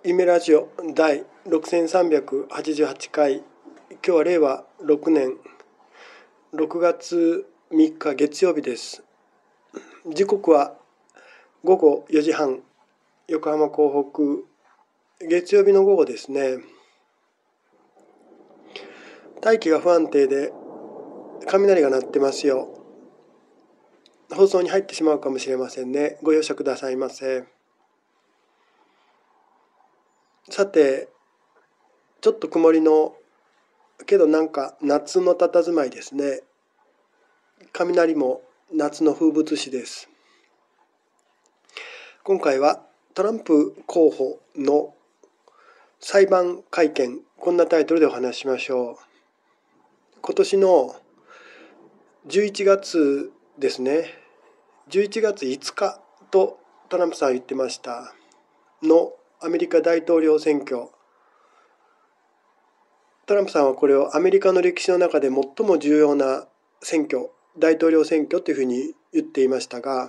夢ラジオ第6388回。今日は令和6年6月3日月曜日です。時刻は午後4時半、横浜港北、月曜日の午後ですね。大気が不安定で雷が鳴ってますよ。放送に入ってしまうかもしれませんね。ご容赦くださいませ。さて、ちょっと曇りのけどなんか夏の佇まいですね。雷も夏の風物詩です。今回はトランプ候補の裁判会見、こんなタイトルでお話ししましょう。今年の11月ですね。11月5日とトランプさんは言ってましたのアメリカ大統領選挙。トランプさんはこれをアメリカの歴史の中で最も重要な選挙、大統領選挙というふうに言っていましたが、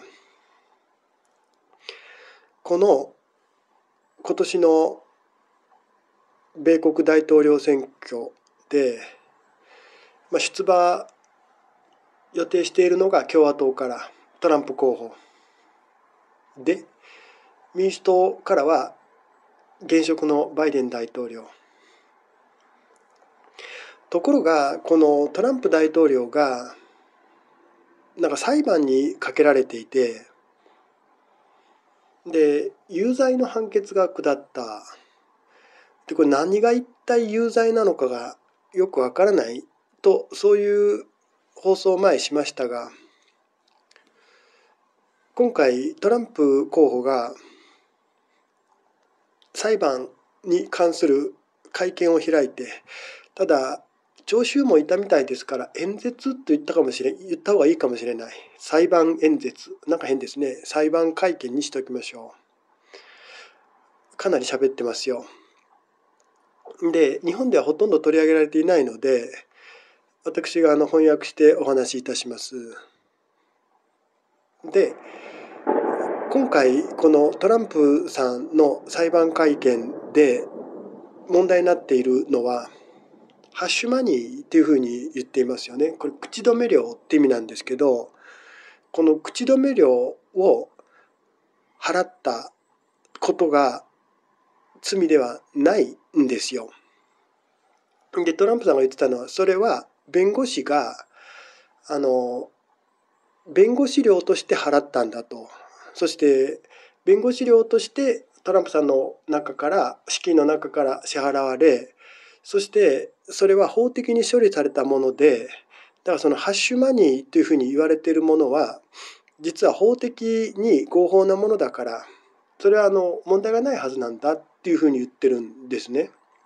この今年の米国大統領選挙で、出馬予定しているのが共和党からトランプ候補で、民主党からは現職のバイデン大統領。ところがこのトランプ大統領が裁判にかけられていて、で有罪の判決が下った。でこれ何が一体有罪なのかがよくわからないと、そういう放送を前しましたが、今回トランプ候補が裁判に関する会見を開いて、ただ聴衆もいたみたいですから演説と言った方がいいかもしれない。裁判演説、なんか変ですね。裁判会見にしておきましょう。かなり喋ってますよ。で日本ではほとんど取り上げられていないので、私が翻訳してお話しいたします。で今回このトランプさんの裁判会見で問題になっているのはハッシュマニーっていうふうに言っていますよね。これ口止め料って意味なんですけど、この口止め料を払ったことが罪ではないんですよ。でトランプさんが言ってたのは、それは弁護士が弁護士料として払ったんだと。そして弁護士料としてトランプさんの中から資金の中から支払われ、そしてそれは法的に処理されたもので、だからそのハッシュマニーというふうに言われているものは実は法的に合法なものだから、それは問題がないはずなんだっていうふうに言ってるんですね。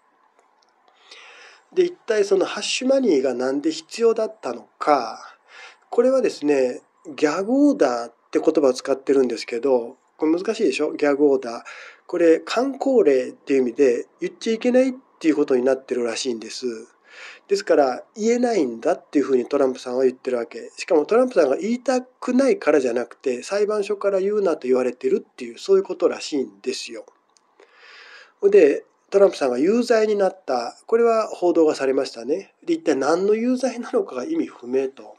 で一体そのハッシュマニーがなんで必要だったのか。これはですね、ギャグオーダーって言葉を使ってるんですけど、これ難しいでしょ。ギャグオーダー、これ箝口令っていう意味で言っちゃいけないっていうことになってるらしいんです。ですから言えないんだっていうふうにトランプさんは言ってるわけ。しかもトランプさんが言いたくないからじゃなくて、裁判所から言うなと言われてるっていう、そういうことらしいんですよ。でトランプさんが有罪になった、これは報道がされましたね。で一体何の有罪なのかが意味不明と。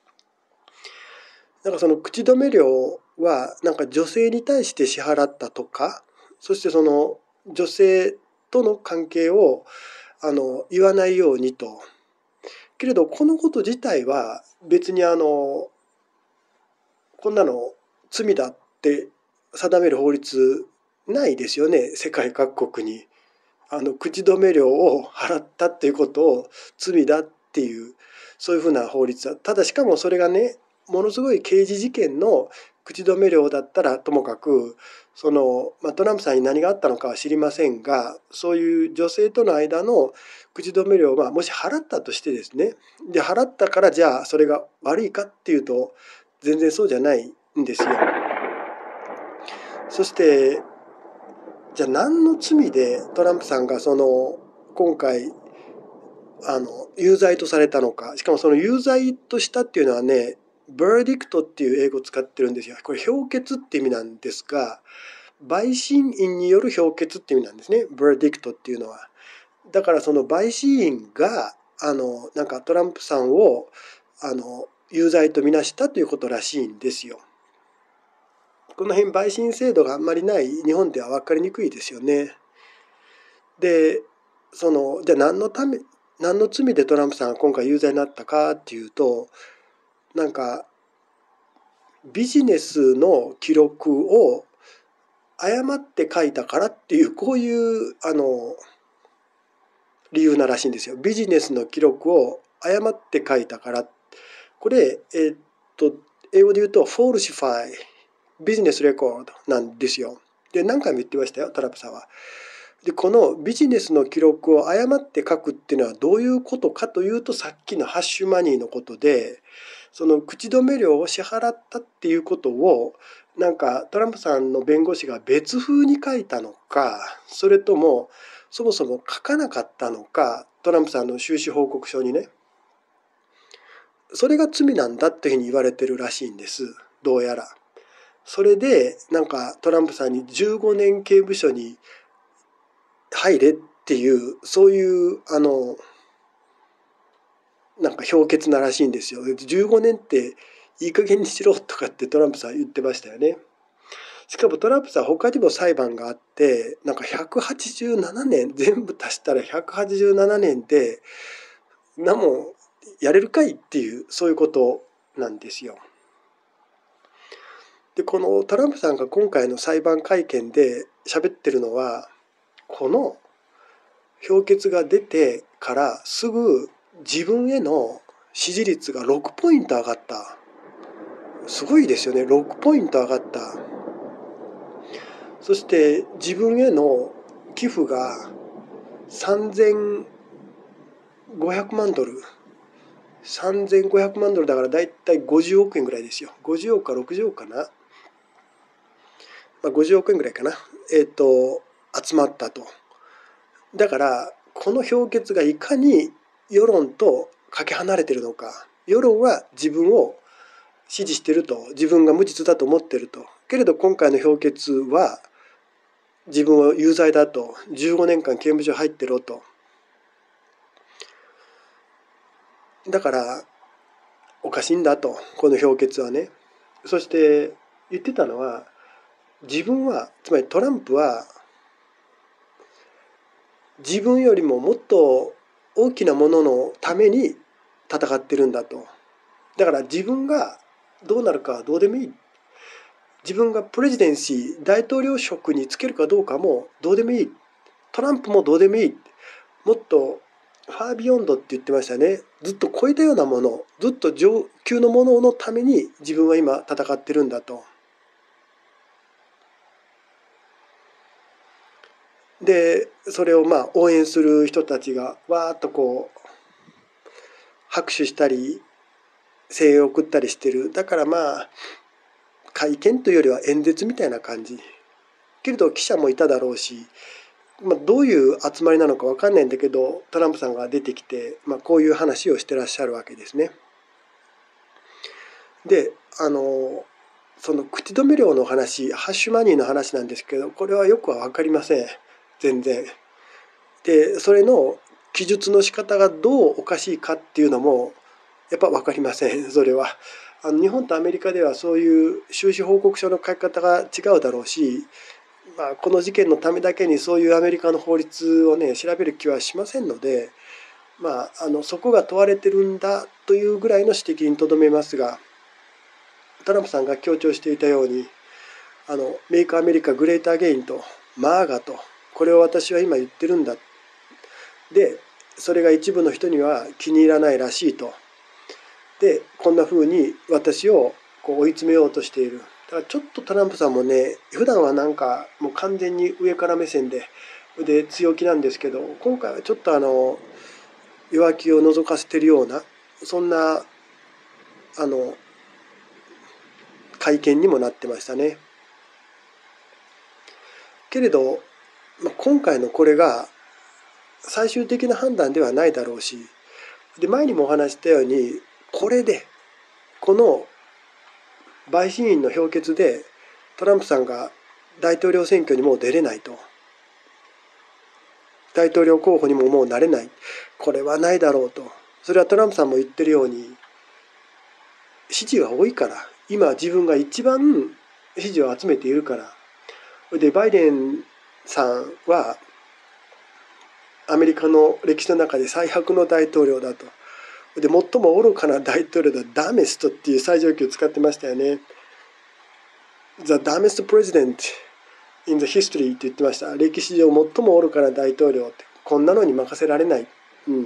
その口止め料は女性に対して支払ったとか、そしてその女性との関係を言わないようにと。けれどこのこと自体は別にこんなの罪だって定める法律ないですよね。世界各国に口止め料を払ったっていうことを罪だっていう、そういうふうな法律だ。ただしかもそれがね、ものすごい刑事事件の口止め料だったらともかく、トランプさんに何があったのかは知りませんが、そういう女性との間の口止め料をもし払ったとしてですね、で払ったからじゃあそれが悪いかっていうと全然そうじゃないんですよ。そしてじゃあ何の罪でトランプさんが今回有罪とされたのか。しかもその有罪としたっていうのはね、バーディクトっていう英語を使ってるんですよ。これ評決って意味なんですが、 陪審員による評決っていう意味なんですね。verdict っていうのは。だからその陪審員がなんかトランプさんを有罪とみなしたということらしいんですよ。この辺陪審制度があんまりない日本では分かりにくいですよね。でじゃあ何の罪でトランプさんが今回有罪になったかっていうと、なんかビジネスの記録を誤って書いたからっていう、こういう理由ならしいんですよ。ビジネスの記録を誤って書いたから。これ英語で言うとフォルシファイビジネスレコードなんですよ。で何回も言ってましたよ、トランプさんは。でこのビジネスの記録を誤って書くっていうのはどういうことかというと、さっきのハッシュマニーのことで、その口止め料を支払ったっていうことをなんかトランプさんの弁護士が別風に書いたのか、それともそもそも書かなかったのか、トランプさんの収支報告書にね、それが罪なんだっていうふうに言われてるらしいんです、どうやら。それでなんかトランプさんに15年刑務所に入れっていう、そういうなんか評決ならしいんですよ。15年っていい加減にしろとかってトランプさん言ってましたよね。しかもトランプさん他にも裁判があって、なんか187年、全部足したら187年で何もやれるかいっていう、そういうことなんですよ。でこのトランプさんが今回の裁判会見で喋ってるのは、この評決が出てからすぐ自分への支持率が6ポイント上がった。すごいですよね。6ポイント上がった。そして自分への寄付が3500万ドル。3500万ドルだからだいたい50億円ぐらいですよ。50億か60億かな。50億円ぐらいかな。集まったと。だからこの評決がいかに世論とかけ離れてるのか。世論は自分を支持していると、自分が無実だと思っていると。けれど今回の評決は自分は有罪だと、15年間刑務所入ってろと。だからおかしいんだと、この評決はね。そして言ってたのは、自分は、つまりトランプは自分よりももっと大きなもののために戦ってるんだと。だから自分がどうなるかはどうでもいい。自分がプレジデンシー、大統領職に就けるかどうかもどうでもいい。トランプもどうでもいい。もっとファービヨンドって言ってましたね。ずっと超えたようなもの、ずっと上級のもののために自分は今戦ってるんだと。でそれを応援する人たちがわーっとこう拍手したり声援を送ったりしてる。だから会見というよりは演説みたいな感じ。けれど記者もいただろうし、どういう集まりなのか分かんないんだけど、トランプさんが出てきて、こういう話をしてらっしゃるわけですね。でその口止め料の話、ハッシュマニーの話なんですけど、これはよくは分かりません、全然。でそれの記述の仕方がどうおかしいかっていうのもやっぱ分かりません、それは。日本とアメリカではそういう収支報告書の書き方が違うだろうし、この事件のためだけにそういうアメリカの法律をね調べる気はしませんので、そこが問われてるんだというぐらいの指摘にとどめますが、トランプさんが強調していたようにメイクアメリカグレートアゲインとマーガと、これを私は今言ってるんだ。でそれが一部の人には気に入らないらしいと。でこんな風に私をこう追い詰めようとしている。だからちょっとトランプさんもね、普段はなんかもう完全に上から目線で強気なんですけど、今回はちょっと弱気を覗かせてるような、そんな会見にもなってましたね。けれど、今回のこれが最終的な判断ではないだろうし、で前にもお話したように、これでこの陪審員の評決でトランプさんが大統領選挙にもう出れないと。大統領候補にももうなれない。これはないだろうと。それはトランプさんも言ってるように、支持が多いから。今自分が一番支持を集めているから。で、バイデンさんはアメリカの歴史の中で最悪の大統領だと。で、最も愚かな大統領だ、ダメストっていう最上級を使ってましたよね。The dumbest president in the history って言ってました。歴史上最も愚かな大統領って、こんなのに任せられない。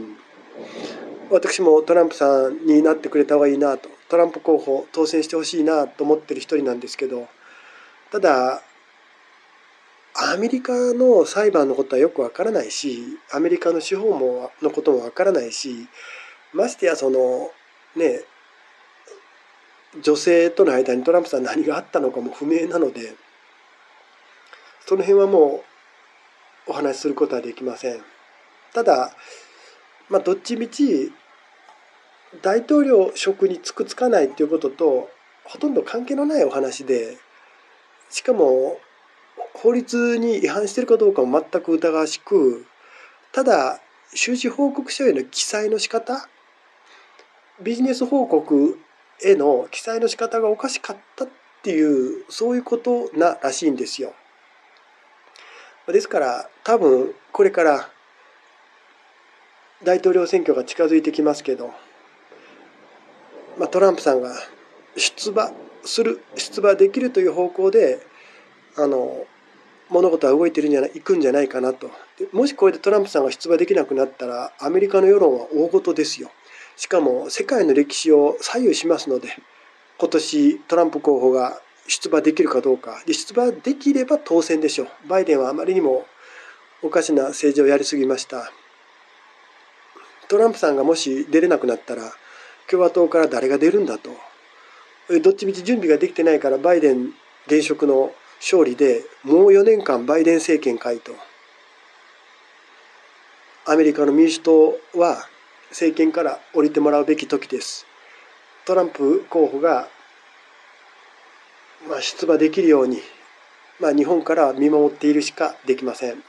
私もトランプさんになってくれた方がいいなと、トランプ候補当選してほしいなと思ってる一人なんですけど、ただアメリカの裁判のことはよくわからないし、アメリカの司法のこともわからないし、ましてやそのね、女性との間にトランプさん何があったのかも不明なので、その辺はもうお話しすることはできません。ただどっちみち大統領職に就くつかないっていうこととほとんど関係のないお話で、しかも法律に違反しているかどうかも全く疑わしく、ただ収支報告書への記載の仕方、ビジネス報告への記載の仕方がおかしかったっていう、そういうことならしいんですよ。ですから多分これから大統領選挙が近づいてきますけど、トランプさんが出馬できるという方向で物事は動いていくんじゃないかなと。もしこれでトランプさんが出馬できなくなったらアメリカの世論は大事ですよ。しかも世界の歴史を左右しますので、今年トランプ候補が出馬できるかどうかで、出馬できれば当選でしょう。バイデンはあまりにもおかしな政治をやりすぎました。トランプさんがもし出れなくなったら共和党から誰が出るんだと。どっちみち準備ができてないから、バイデン現職の勝利でもう4年間バイデン政権かいと。アメリカの民主党は政権から降りてもらうべき時です。トランプ候補が出馬できるように、日本から見守っているしかできません。